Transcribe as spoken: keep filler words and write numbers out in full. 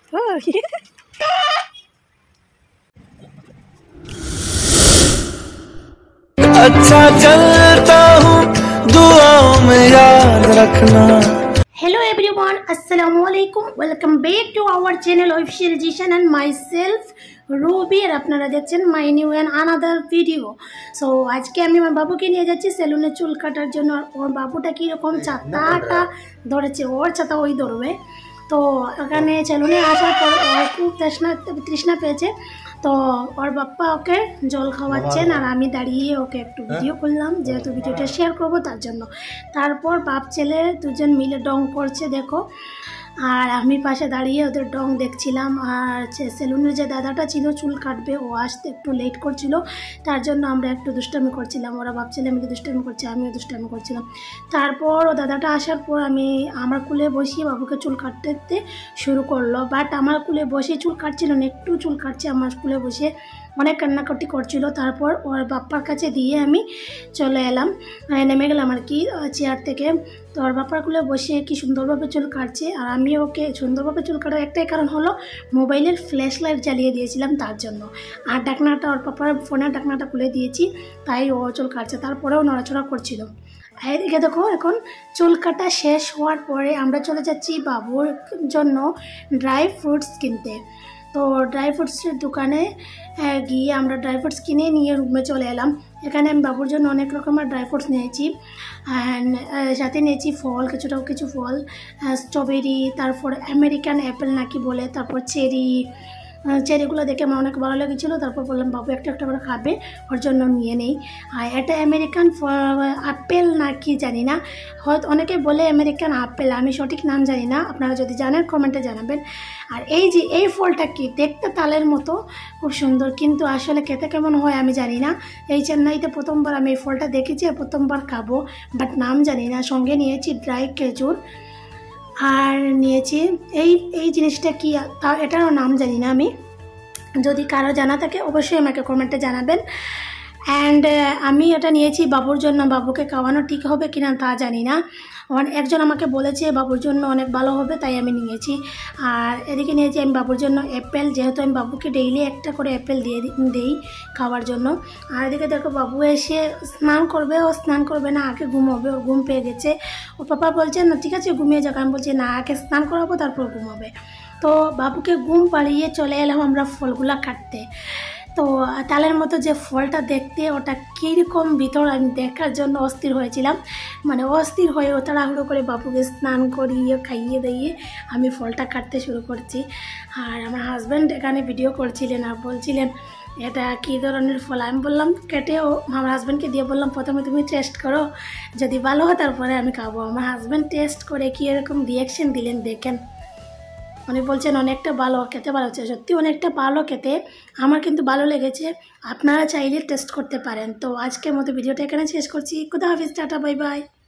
अच्छा चलता हूँ दुआओं में याद रखना। हेलो एवरीवन, अस्सलामु अलैकुम, welcome back to our channel official Zishan and myself Ruby और अपनारा देखছেন my new and another video. So আজকে আমি আমার বাবুকে নিয়ে যাচ্ছি সেলুনে চুল কাটার জন্য। ওর বাবুটা কীরকম ছাতাটা ধরেছে, ওর ছাতা ওই ধরবে। তো ওখানে সেলুনে আসার পর ওর খুব তৃষ্ণা তৃষ্ণা পেয়েছে, তো ওর বাপ্পা ওকে জল খাওয়াচ্ছেন আর আমি দাঁড়িয়ে ওকে একটু ভিডিও করলাম, যেহেতু ভিডিওটা শেয়ার করবো তার জন্য। তারপর বাপ ছেলে দুজন মিলে ডং করছে দেখো, আর আমি পাশে দাঁড়িয়ে ওদের ডং দেখছিলাম। আর সেলুনের যে দাদাটা ছিল চুল কাটবে, ও আসতে একটু লেট করছিল, তার জন্য আমরা একটু দুষ্টামি করছিলাম। ওরা বাপ ছেলে মিলে দুষ্টামি করছে, আমিও দুষ্টামি করছিলাম। তারপর ও দাদাটা আসার পর আমি আমার কুলে বসিয়ে বাবুকে চুল কাটতে শুরু করলো, বাট আমার কুলে বসে চুল কাটছিল না, একটু চুল কাটছে আমার কুলে বসে, অনেক কান্নাকাটি করছিল। তারপর ওর বাপ্পার কাছে দিয়ে আমি চলে এলাম, নেমে গেলাম আর কি চেয়ার থেকে। তো ওর বাপ্পার কুলে বসে কি সুন্দরভাবে চুল কাটছে, আর আমি ওকে সুন্দরভাবে চুল কাটার একটাই কারণ হলো মোবাইলের ফ্ল্যাশ লাইট জ্বালিয়ে দিয়েছিলাম তার জন্য, আর ডাকনাটা ওর পাপার ফোনের ডাকনাটা খুলে দিয়েছি, তাই ও চুল কাটছে। তারপরেও নড়াচড়া করছিল। এদিকে দেখো, এখন চুল কাটা শেষ হওয়ার পরে আমরা চলে যাচ্ছি বাবুর জন্য ড্রাই ফ্রুটস কিনতে। তো ড্রাই ফ্রুটসের দোকানে গিয়ে আমরা ড্রাই ফ্রুটস কিনে নিয়ে রুমে চলে এলাম। এখানে আমি বাবুর জন্য অনেক রকমের ড্রাই ফ্রুটস নিয়েছি, অ্যান্ড সাথে নিয়েছি ফল, কিছুটাও কিছু ফল, স্ট্রবেরি, তারপর আমেরিকান অ্যাপেল নাকি বলে, তারপর চেরি। চেরিগুলো দেখে আমার অনেক ভালো লেগেছিলো, তারপর বললাম বাবু একটা একটা করে খাবে, ওর জন্য নিয়ে নেই। আর এটা আমেরিকান আপেল নাকি জানি না, হয়তো অনেকে বলে আমেরিকান আপেল, আমি সঠিক নাম জানি না, আপনারা যদি জানেন কমেন্টে জানাবেন। আর এই যে এই ফলটা কি দেখতে তালের মতো, খুব সুন্দর, কিন্তু আসলে খেতে কেমন হয় আমি জানি না। এই চেন্নাইতে প্রথমবার আমি এই ফলটা দেখেছি, প্রথমবার খাবো, বাট নাম জানি না। সঙ্গে নিয়েছি ড্রাই খেজুর, আর নিয়েছি এই এই জিনিসটা কি, তা এটারও নাম জানি না আমি, যদি কারো জানা থাকে অবশ্যই আমাকে কমেন্টে জানাবেন। অ্যান্ড আমি এটা নিয়েছি বাবুর জন্য, বাবুকে খাওয়ানো ঠিক হবে কিনা তা জানি না, একজন আমাকে বলেছে বাবুর জন্য অনেক ভালো হবে, তাই আমি নিয়েছি। আর এদিকে নিয়েছি আমি বাবুর জন্য অ্যাপেল, যেহেতু আমি বাবুকে ডেইলি একটা করে অ্যাপেল দিয়ে দিই খাওয়ার জন্য। আর এদিকে দেখো বাবু এসে স্নান করবে, ও স্নান করবে না, আগে ঘুমোবে, ওর ঘুম পেয়ে গেছে। ও পাপা বলছে না ঠিক আছে ঘুমিয়ে যাক, আমি বলছি না আগে স্নান করাবো তারপর ঘুমাবে। তো বাবুকে ঘুম পাড়িয়ে চলে এলাম আমরা ফলগুলা কাটতে। তো তালের মতো যে ফলটা দেখতে, ওটা কীরকম ভিতর আমি দেখার জন্য অস্থির হয়েছিলাম, মানে অস্থির হয়ে ও তাড়াহুড়ো করে বাবুকে স্নান করিয়ে খাইয়ে দিয়ে আমি ফলটা কাটতে শুরু করছি। আর আমার হাজব্যান্ড এখানে ভিডিও করছিলেন আর বলছিলেন এটা কী ধরনের ফল। আমি বললাম কেটে, ও আমার হাজব্যান্ডকে দিয়ে বললাম প্রথমে তুমি টেস্ট করো, যদি ভালো হয় তারপরে আমি খাবো। আমার হাজব্যান্ড টেস্ট করে কী এরকম রিয়াকশান দিলেন দেখেন, উনি বলছেন অনেকটা ভালো, খেতে ভালো হচ্ছে, সত্যি অনেকটা ভালো খেতে, আমার কিন্তু ভালো লেগেছে, আপনারা চাইলে টেস্ট করতে পারেন। তো আজকের মতো ভিডিওটা এখানে শেষ করছি, খুদা হাফিজ, টাটা, বাই বাই।